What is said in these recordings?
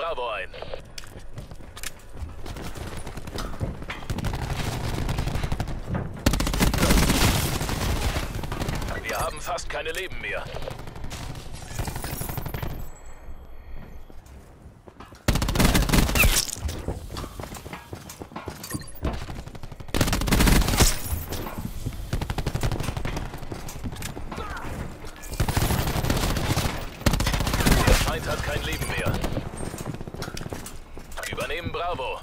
Bravo ein. Wir haben fast keine Leben mehr. Der Feind hat kein Leben mehr. Übernehmen Bravo.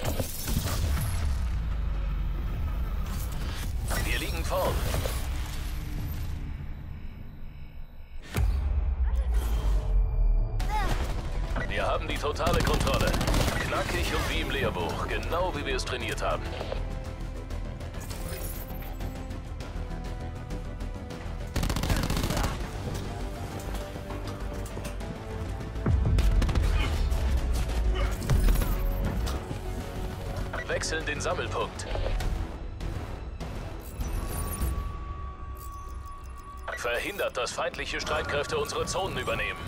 Wir liegen vorn. Wir haben die totale Kontrolle. Knackig und wie im Lehrbuch. Genau wie wir es trainiert haben. Wechseln den Sammelpunkt. Verhindert, dass feindliche Streitkräfte unsere Zonen übernehmen.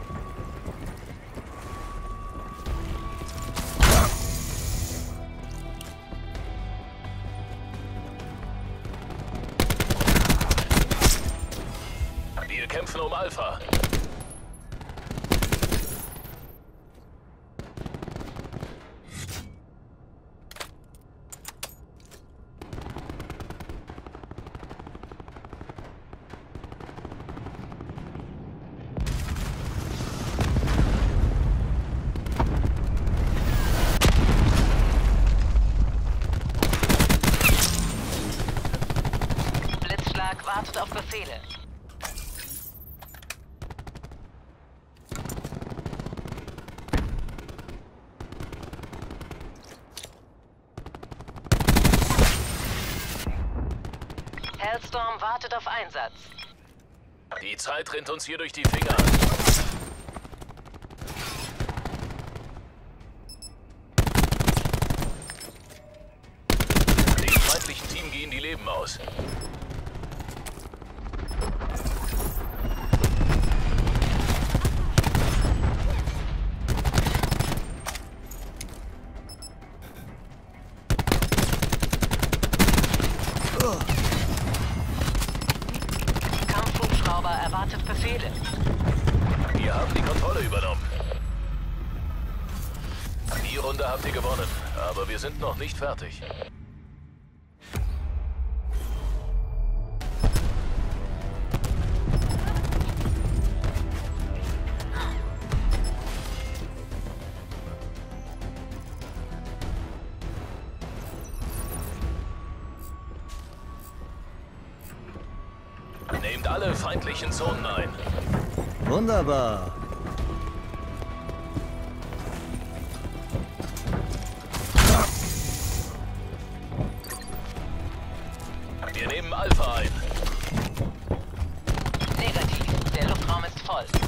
Wir kämpfen um Alpha. Blitzschlag wartet auf Befehle. Hellstorm wartet auf Einsatz. Die Zeit rinnt uns hier durch die Finger. Dem feindlichen Team gehen die Leben aus. Kampfhubschrauber erwartet Befehle. Wir haben die Kontrolle übernommen. Die Runde habt ihr gewonnen, aber wir sind noch nicht fertig. Nehmt alle feindlichen Zonen ein. Wunderbar. Wir nehmen Alpha ein. Negativ, der Luftraum ist voll.